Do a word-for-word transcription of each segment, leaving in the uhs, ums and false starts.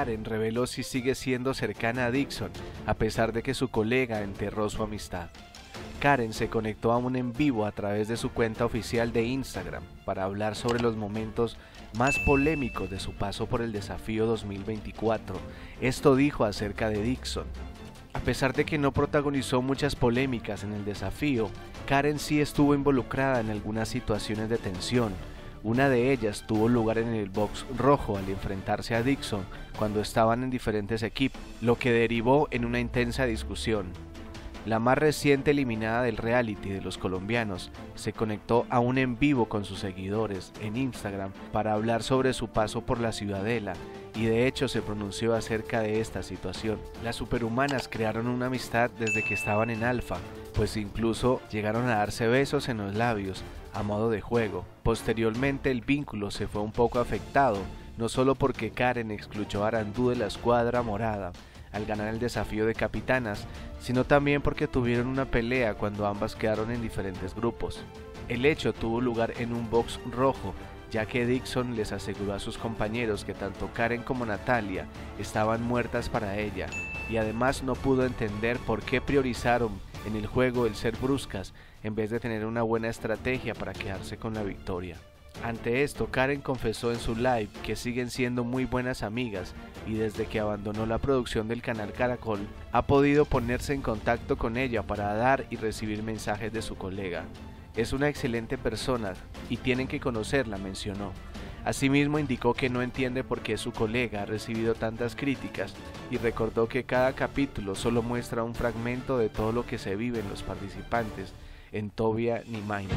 Karen reveló si sigue siendo cercana a Dixon, a pesar de que su colega enterró su amistad. Karen se conectó a un en vivo a través de su cuenta oficial de Instagram para hablar sobre los momentos más polémicos de su paso por el desafío dos mil veinticuatro. Esto dijo acerca de Dixon. A pesar de que no protagonizó muchas polémicas en el desafío, Karen sí estuvo involucrada en algunas situaciones de tensión. Una de ellas tuvo lugar en el box rojo al enfrentarse a Dixon cuando estaban en diferentes equipos, lo que derivó en una intensa discusión. La más reciente eliminada del reality de los colombianos se conectó a un en vivo con sus seguidores en Instagram para hablar sobre su paso por la Ciudadela y de hecho se pronunció acerca de esta situación. Las superhumanas crearon una amistad desde que estaban en Alfa, pues incluso llegaron a darse besos en los labios a modo de juego. Posteriormente el vínculo se fue un poco afectado, no solo porque Karen excluyó a Arandú de la escuadra morada al ganar el desafío de capitanas, sino también porque tuvieron una pelea cuando ambas quedaron en diferentes grupos. El hecho tuvo lugar en un box rojo, ya que Dixon les aseguró a sus compañeros que tanto Karen como Natalia estaban muertas para ella, y además no pudo entender por qué priorizaron en el juego el ser bruscas en vez de tener una buena estrategia para quedarse con la victoria. Ante esto, Karen confesó en su live que siguen siendo muy buenas amigas y desde que abandonó la producción del canal Caracol, ha podido ponerse en contacto con ella para dar y recibir mensajes de su colega. Es una excelente persona y tienen que conocerla, mencionó. Asimismo indicó que no entiende por qué su colega ha recibido tantas críticas y recordó que cada capítulo solo muestra un fragmento de todo lo que se vive en los participantes en Tobia ni Maina.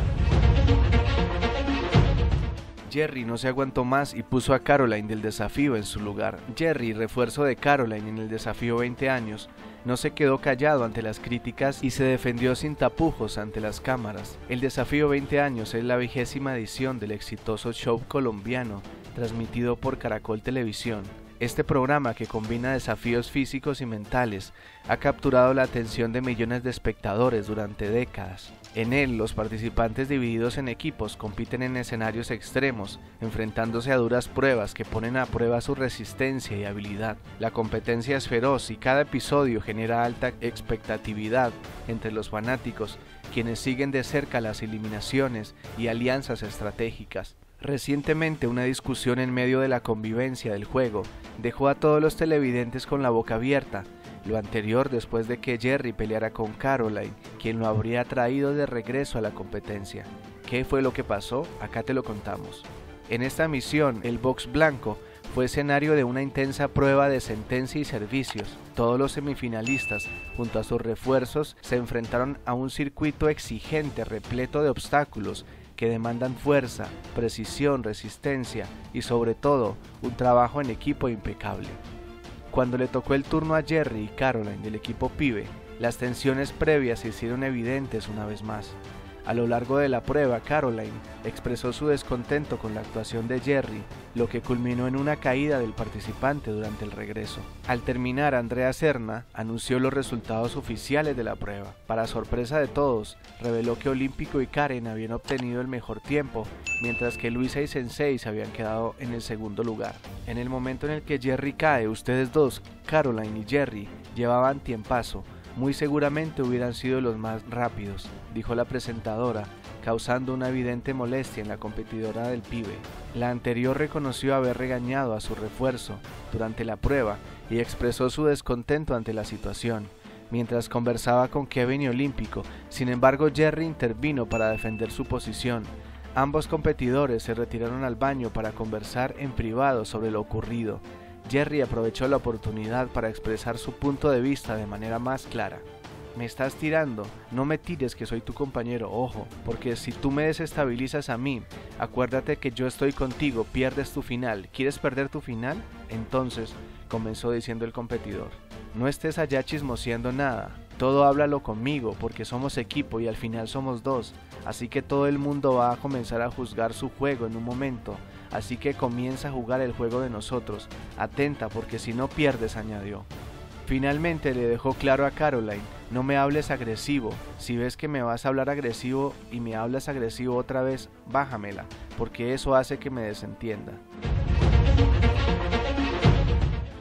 Jerry no se aguantó más y puso a Caroline del desafío en su lugar. Jerry, refuerzo de Caroline en el desafío veinte años, no se quedó callado ante las críticas y se defendió sin tapujos ante las cámaras. El desafío veinte años es la vigésima edición del exitoso show colombiano transmitido por Caracol Televisión. Este programa, que combina desafíos físicos y mentales, ha capturado la atención de millones de espectadores durante décadas. En él, los participantes divididos en equipos compiten en escenarios extremos, enfrentándose a duras pruebas que ponen a prueba su resistencia y habilidad. La competencia es feroz y cada episodio genera alta expectatividad entre los fanáticos, quienes siguen de cerca las eliminaciones y alianzas estratégicas. Recientemente, una discusión en medio de la convivencia del juego dejó a todos los televidentes con la boca abierta. Lo anterior después de que Jerry peleara con Caroline, quien lo habría traído de regreso a la competencia. ¿Qué fue lo que pasó? Acá te lo contamos. En esta misión, el box blanco fue escenario de una intensa prueba de sentencia y servicios. Todos los semifinalistas, junto a sus refuerzos, se enfrentaron a un circuito exigente repleto de obstáculos que demandan fuerza, precisión, resistencia y sobre todo un trabajo en equipo impecable. Cuando le tocó el turno a Jerry y Caroline del equipo Pibe, las tensiones previas se hicieron evidentes una vez más. A lo largo de la prueba, Caroline expresó su descontento con la actuación de Jerry, lo que culminó en una caída del participante durante el regreso. Al terminar, Andrea Serna anunció los resultados oficiales de la prueba. Para sorpresa de todos, reveló que Olímpico y Karen habían obtenido el mejor tiempo, mientras que Luisa y Sensei se habían quedado en el segundo lugar. En el momento en el que Jerry cae, ustedes dos, Caroline y Jerry, llevaban tiempazo. Muy seguramente hubieran sido los más rápidos, dijo la presentadora, causando una evidente molestia en la competidora del Pibe. La anterior reconoció haber regañado a su refuerzo durante la prueba y expresó su descontento ante la situación, mientras conversaba con Kevin y Olímpico. Sin embargo, Jerry intervino para defender su posición. Ambos competidores se retiraron al baño para conversar en privado sobre lo ocurrido. Jerry aprovechó la oportunidad para expresar su punto de vista de manera más clara. Me estás tirando, no me tires que soy tu compañero, ojo, porque si tú me desestabilizas a mí, acuérdate que yo estoy contigo, pierdes tu final. ¿Quieres perder tu final? Entonces, comenzó diciendo el competidor, no estés allá chismoseando nada, todo háblalo conmigo porque somos equipo y al final somos dos, así que todo el mundo va a comenzar a juzgar su juego en un momento. Así que comienza a jugar el juego de nosotros, atenta porque si no pierdes, añadió. Finalmente le dejó claro a Caroline, no me hables agresivo, si ves que me vas a hablar agresivo y me hablas agresivo otra vez, bájamela, porque eso hace que me desentienda.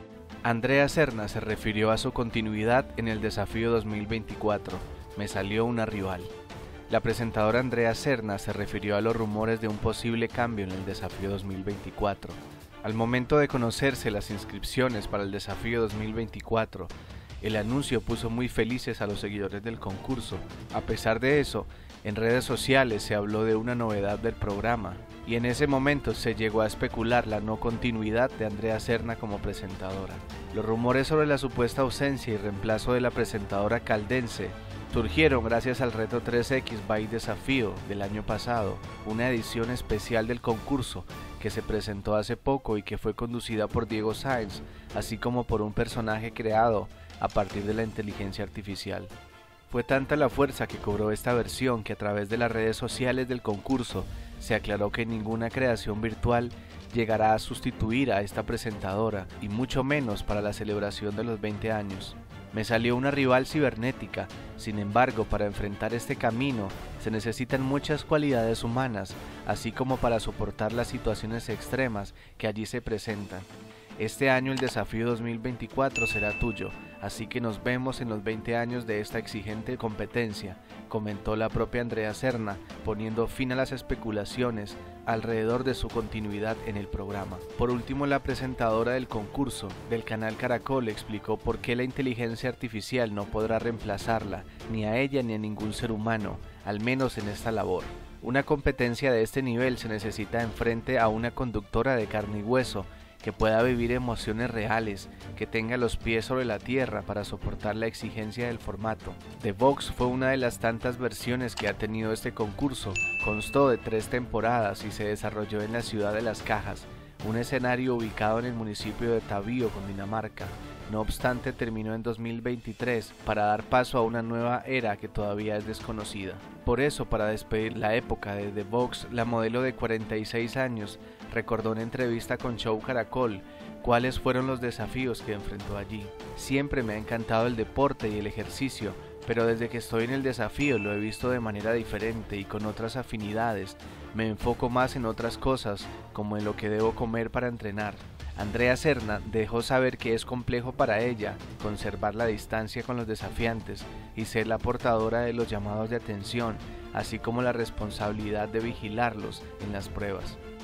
Andrea Serna se refirió a su continuidad en el desafío dos mil veinticuatro. Me salió una rival. La presentadora Andrea Serna se refirió a los rumores de un posible cambio en el desafío dos mil veinticuatro. Al momento de conocerse las inscripciones para el desafío dos mil veinticuatro, el anuncio puso muy felices a los seguidores del concurso. A pesar de eso, en redes sociales se habló de una novedad del programa, y en ese momento se llegó a especular la no continuidad de Andrea Serna como presentadora. Los rumores sobre la supuesta ausencia y reemplazo de la presentadora caldense surgieron gracias al reto tres equis by Desafío del año pasado, una edición especial del concurso que se presentó hace poco y que fue conducida por Diego Sáenz, así como por un personaje creado a partir de la inteligencia artificial. Fue tanta la fuerza que cobró esta versión que a través de las redes sociales del concurso se aclaró que ninguna creación virtual llegará a sustituir a esta presentadora, y mucho menos para la celebración de los veinte años. Me salió una rival cibernética. Sin embargo, para enfrentar este camino se necesitan muchas cualidades humanas, así como para soportar las situaciones extremas que allí se presentan. Este año el desafío dos mil veinticuatro será tuyo, así que nos vemos en los veinte años de esta exigente competencia, comentó la propia Andrea Serna, poniendo fin a las especulaciones alrededor de su continuidad en el programa. Por último, la presentadora del concurso del canal Caracol explicó por qué la inteligencia artificial no podrá reemplazarla, ni a ella ni a ningún ser humano, al menos en esta labor. Una competencia de este nivel se necesita enfrente a una conductora de carne y hueso, que pueda vivir emociones reales, que tenga los pies sobre la tierra para soportar la exigencia del formato. The Vox fue una de las tantas versiones que ha tenido este concurso. Constó de tres temporadas y se desarrolló en la ciudad de Las Cajas, un escenario ubicado en el municipio de Tabío, Cundinamarca. No obstante, terminó en dos mil veintitrés para dar paso a una nueva era que todavía es desconocida. Por eso, para despedir la época de The Vox, la modelo de cuarenta y seis años recordó en entrevista con Show Caracol cuáles fueron los desafíos que enfrentó allí. Siempre me ha encantado el deporte y el ejercicio, pero desde que estoy en el desafío lo he visto de manera diferente y con otras afinidades. Me enfoco más en otras cosas, como en lo que debo comer para entrenar. Andrea Serna dejó saber que es complejo para ella conservar la distancia con los desafiantes y ser la portadora de los llamados de atención, así como la responsabilidad de vigilarlos en las pruebas.